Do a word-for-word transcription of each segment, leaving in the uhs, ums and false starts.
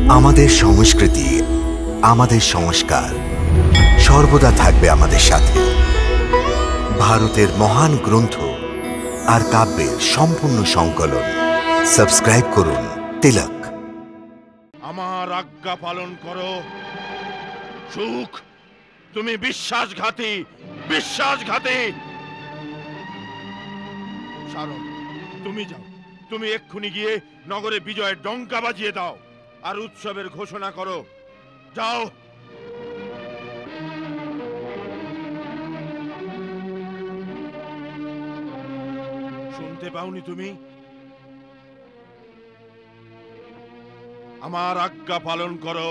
আমাদের সংস্কৃতি, আমাদের সংস্কার সর্বদা থাকবে আমাদের সাথে। ভারতের মহান গ্রন্থ আর কাব্যের সম্পূর্ণ সংকলন। সাবস্ক্রাইব করুন তিলক। আমার আজ্ঞা পালন করো। সুখ, তুমি বিশ্বাসঘাতী, বিশ্বাসঘাতী। শারদ, তুমি যাও, তুমি এক্ষুনি গিয়ে নগরে বিজয়ের ডঙ্কা বাজিয়ে দাও আর উৎসবের ঘোষণা করো। যাও। শুনতে পাওনি তুমি? আমার আজ্ঞা পালন করো।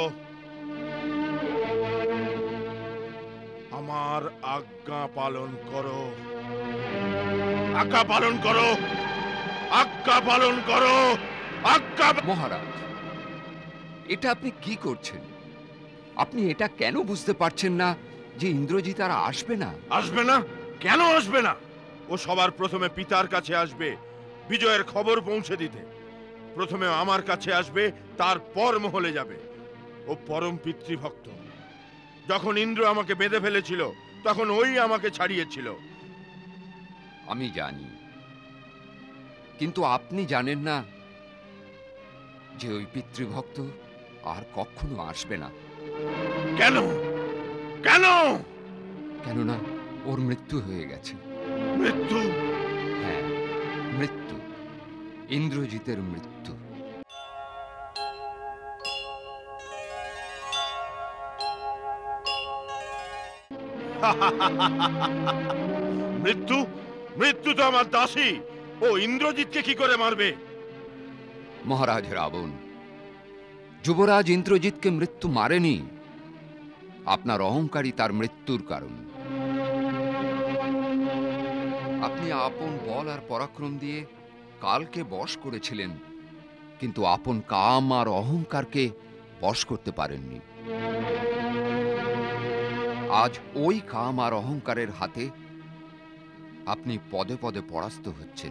আমার আজ্ঞা পালন করো। আজ্ঞা পালন করো। আজ্ঞা পালন করো। আজ্ঞা। মহারাজ, এটা আপনি কি করছেন? আপনি এটা কেন বুঝতে পারছেন না যে ইন্দ্রজিৎ আর আসবে না? আসবে না? কেন আসবে না? ও সবার প্রথমে পিতার কাছে আসবে বিজয়ের খবর পৌঁছে দিতে। প্রথমে আমার কাছে আসবে, তারপর মহলে যাবে। ও পরম পিতৃভক্ত। যখন ইন্দ্র আমাকে বেঁধে ফেলেছিল তখন ওই আমাকে ছাড়িয়েছিল। আমি জানি, কিন্তু আপনি জানেন না যে ওই পিতৃভক্ত আর কখনো আসবে না। কেন? কেন? কেননা ওর মৃত্যু হয়ে গেছে। মৃত্যু? হ্যাঁ, মৃত্যু। ইন্দ্রজিতের মৃত্যু। মৃত্যু? মৃত্যু তো আমার দাসী। ও ইন্দ্রজিৎকে কি করে মারবে? মহারাজ রাবণ, যুবরাজ ইন্দ্রজিৎকে মৃত্যু মারেনি। আপনার অহংকারই তার মৃত্যুর কারণ। আপনি আপন বল আর পরাক্রম দিয়ে কালকে বশ করেছিলেন, কিন্তু আপন কাম আর অহংকারকে বশ করতে পারেননি। আজ ওই কাম আর অহংকারের হাতে আপনি পদে পদে পরাস্ত হচ্ছেন।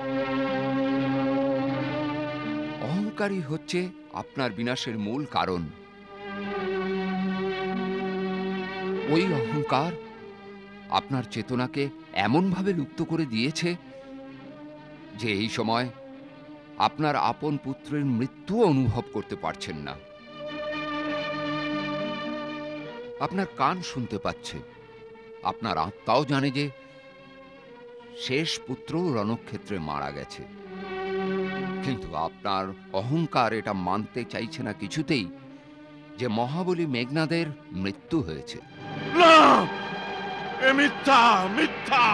অহংকারই হচ্ছে আপনার বিনাশের মূল কারণ। ওই অহংকার আপনার চেতনাকে এমনভাবে লুপ্ত করে দিয়েছে যে এই সময় আপনার আপন পুত্রের মৃত্যু অনুভব করতে পারছেন না। আপনার কান শুনতে পাচ্ছে, আপনার আত্মাও জানে যে শেষ পুত্র রণক্ষেত্রে মারা গেছে, কিন্তু আপনার অহংকার এটা মানতে চাইছে না কিছুতেই যে মহাবলী মেঘনাদের মৃত্যু হয়েছে। না, এ মিথ্যা, মিথ্যা।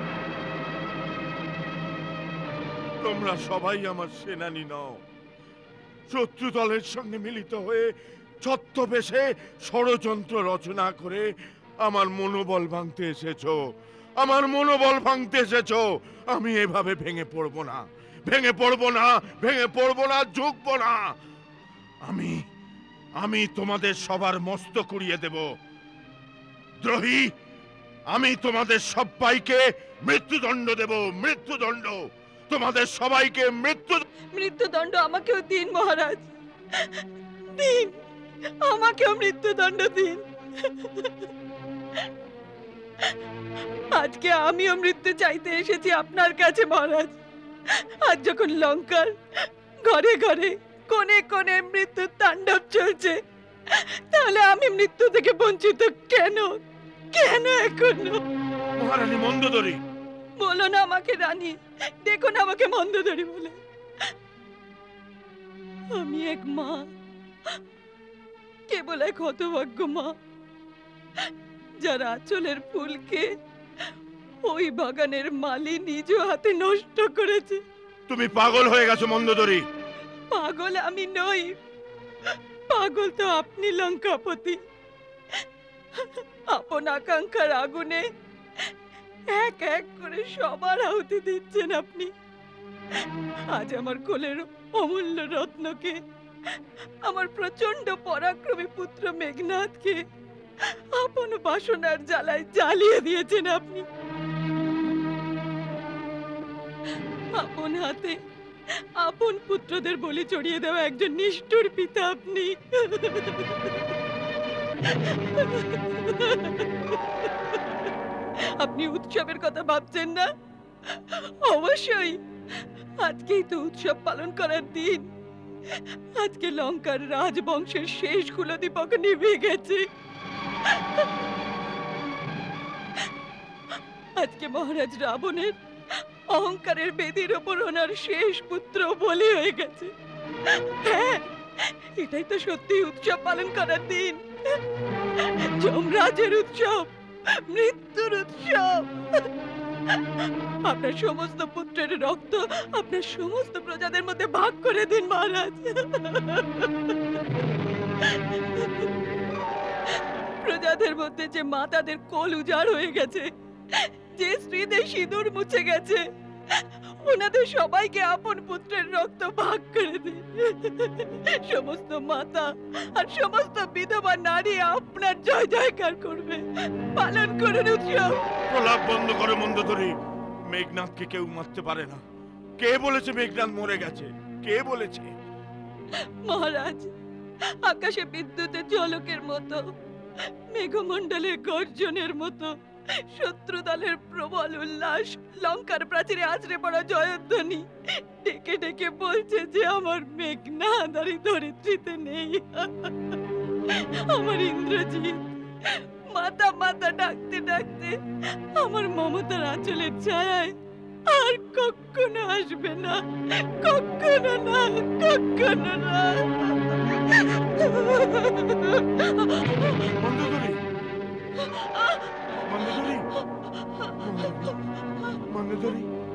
তোমরা সবাই আমার সেনানী নও। শত্রু দলের সঙ্গে মিলিত হয়ে ছদ্মবেশে ষড়যন্ত্র রচনা করে আমার মনোবল ভাঙতে এসেছো। আমার মনোবল ভাঙতে এসেছো। আমি এভাবে ভেঙে পড়বো না, ভেঙে পড়বো না, ভেঙে পড়বো না, ঝুঁকবো না। আমি আমি তোমাদের সবার মস্তক উড়িয়ে দেব। দ্রোহী, আমি তোমাদের সবাইকে মৃত্যুদণ্ড দেব। মৃত্যুদণ্ড, তোমাদের সবাইকে মৃত্যু মৃত্যুদণ্ড আমাকেও দিন মহারাজ, দিন, আমাকেও মৃত্যুদণ্ড দিন। আজকে আমিও মৃত্যু চাইতে এসেছি আপনার কাছে মহারাজ। আজ যখন লঙ্কার ঘরে ঘরে কোণে কোণে মৃত্যু তাণ্ডব চলছে, তাহলে আমি মৃত্যু থেকে বঞ্চিত কেন? কেন এখনো? মহারানী মন্দোদরী। বলো না আমাকে রানী, দেখুন আমাকে মন্দোদরী বলে। আমি এক মা, কেবল এক হতভাগ্য মা, যার আঁচলের ফুলকে ওই বাগানের মালি নিজ হাতে নষ্ট করেছে। তুমি পাগল হয়ে গেছো মন্দোদরী। পাগল আমি নই, পাগল তো আপনি লঙ্কাপতি। আপন আকাঙ্ক্ষার আগুনে এক এক করে সবার আহুতি দিচ্ছেন আপনি। আজ আমার কোলের অমূল্য রত্নকে, আমার প্রচন্ড পরাক্রমী পুত্র মেঘনাথকে আপন বাসনার জ্বালায় জ্বালিয়ে দিয়েছেন আপনি। আপন হাতে আপন পুত্রদের বলি চড়িয়ে দেওয়া একজন নিষ্ঠুর পিতা আপনি। আপনি উৎসবের কথা ভাবছেন না? অবশ্যই আজকেই তো উৎসব পালন করার দিন। আজকে লঙ্কার রাজবংশের শেষ কুলদীপক নিভে গেছে। আজকে মহারাজ রাবণের অহংকারের বেদির ওপর ওনার শেষ পুত্র বলি হয়ে গেছে। হ্যাঁ, এটাই তো সত্যি উৎসব পালন করার দিন। যমরাজের উৎসব, মৃত্যুর উৎসব। আপনার সমস্ত পুত্রের রক্ত আপনার সমস্ত প্রজাদের মধ্যে ভাগ করে দিন মহারাজ। প্রজাদের মধ্যে যে মাতাদের কোল উজাড় হয়ে গেছে, যে স্ত্রীদের সিঁদুর মুছে গেছে, ওনাদের সবাইকে আপন পুত্রের রক্ত ভাগ করে দিন। সমস্ত মাতা আর সমস্ত বিধবা নারী আপনার জয় জয়কার করবে। পালন করুন উৎসব। প্রলাপ বন্ধ করো মন্দোদরী। মেঘনাথকে কেউ মারতে পারে না। কে বলেছে মেঘনাথ মরে গেছে? কে বলেছে? মহারাজ, আকাশে বিদ্যুতের ঝলকের মতো, মেঘমণ্ডলের গর্জনের মতো, শত্রু দলের প্রবল উল্লাস, লঙ্কার প্রাচীরে আছড়ে পড়া জয়ধ্বনি ডেকে ডেকে বলছে যে আমার মেঘনাদ আর এই ধরিত্রীতে নেই। আমার ইন্দ্রজিৎ মাতা মাতা ডাকতে ডাকতে আমার মমতার আঁচলের ছায়ায় আর কখনো আসবে না, কখনো না, কখনো না। মন্দোদরী, মন্দোদরী, মন্দোদরী।